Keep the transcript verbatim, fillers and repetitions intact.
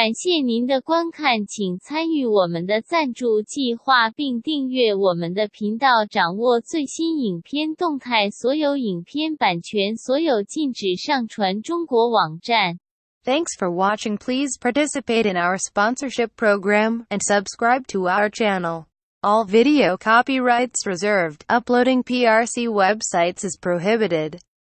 感谢您的观看，请参与我们的赞助计划并订阅我们的频道，掌握最新影片动态。所有影片版权所有，禁止上传中国网站。 Thanks for watching. Please participate in our sponsorship program and subscribe to our channel. All video copyrights reserved. Uploading P R C websites is prohibited.